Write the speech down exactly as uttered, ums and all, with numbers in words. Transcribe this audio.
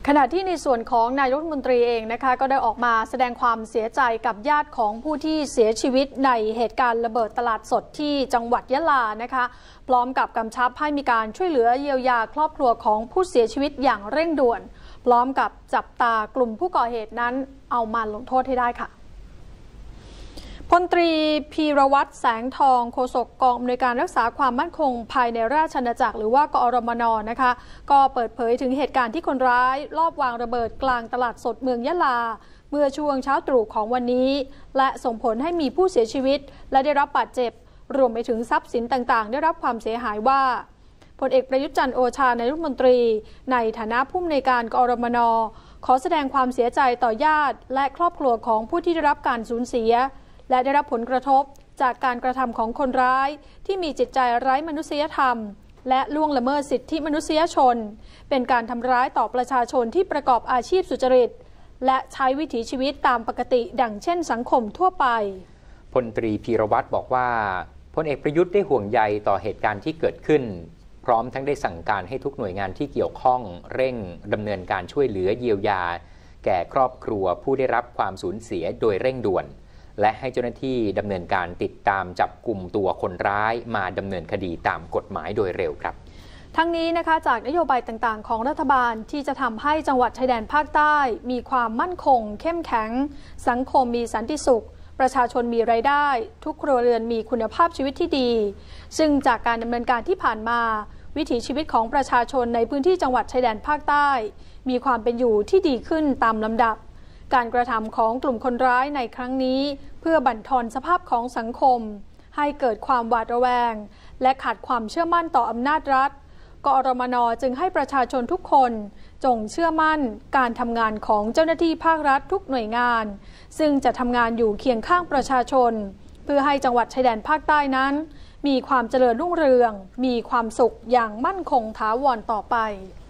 ขณะที่ในส่วนของนายกรัฐมนตรีเองนะคะก็ได้ออกมาแสดงความเสียใจกับญาติของผู้ที่เสียชีวิตในเหตุการณ์ระเบิดตลาดสดที่จังหวัดยะลานะคะพร้อมกับกำชับให้มีการช่วยเหลือเยียวยาครอบครัวของผู้เสียชีวิตอย่างเร่งด่วนพร้อมกับจับตากลุ่มผู้ก่อเหตุนั้นเอามาลงโทษให้ได้ค่ะพลตรีพีรวัตรแสงทองโฆษกกองอำนวยการรักษาความมั่นคงภายในราชอาณาจักรหรือว่ากอรมน.นะคะก็เปิดเผยถึงเหตุการณ์ที่คนร้ายลอบวางระเบิดกลางตลาดสดเมืองยะลาเมื่อช่วงเช้าตรู่ของวันนี้และส่งผลให้มีผู้เสียชีวิตและได้รับบาดเจ็บรวมไปถึงทรัพย์สินต่างๆได้รับความเสียหายว่าพลเอกประยุทธ์จันทร์โอชานายกรัฐมนตรีในฐานะผู้อำนวยการกอรมน.ขอแสดงความเสียใจต่อญาติและครอบครัวของผู้ที่ได้รับการสูญเสียและได้รับผลกระทบจากการกระทำของคนร้ายที่มีจิตใจไร้มนุษยธรรมและล่วงละเมิดสิทธิมนุษยชนเป็นการทำร้ายต่อประชาชนที่ประกอบอาชีพสุจริตและใช้วิถีชีวิตตามปกติดังเช่นสังคมทั่วไปพลตรีพีรวัตรบอกว่าพลเอกประยุทธ์ได้ห่วงใยต่อเหตุการณ์ที่เกิดขึ้นพร้อมทั้งได้สั่งการให้ทุกหน่วยงานที่เกี่ยวข้องเร่งดำเนินการช่วยเหลือเยียวยาแก่ครอบครัวผู้ได้รับความสูญเสียโดยเร่งด่วนและให้เจ้าหน้าที่ดำเนินการติดตามจับกลุ่มตัวคนร้ายมาดำเนินคดีตามกฎหมายโดยเร็วครับทั้งนี้นะคะจากนโยบายต่างๆของรัฐบาลที่จะทำให้จังหวัดชายแดนภาคใต้มีความมั่นคงเข้มแข็งสังคมมีสันติสุขประชาชนมีรายได้ทุกครัวเรือนมีคุณภาพชีวิตที่ดีซึ่งจากการดำเนินการที่ผ่านมาวิถีชีวิตของประชาชนในพื้นที่จังหวัดชายแดนภาคใต้มีความเป็นอยู่ที่ดีขึ้นตามลำดับการกระทำของกลุ่มคนร้ายในครั้งนี้เพื่อบั่นทอนสภาพของสังคมให้เกิดความหวาดระแวงและขาดความเชื่อมั่นต่ออำนาจรัฐกอรมน.จึงให้ประชาชนทุกคนจงเชื่อมั่นการทำงานของเจ้าหน้าที่ภาครัฐทุกหน่วยงานซึ่งจะทำงานอยู่เคียงข้างประชาชนเพื่อให้จังหวัดชายแดนภาคใต้นั้นมีความเจริญรุ่งเรืองมีความสุขอย่างมั่นคงถาวรต่อไป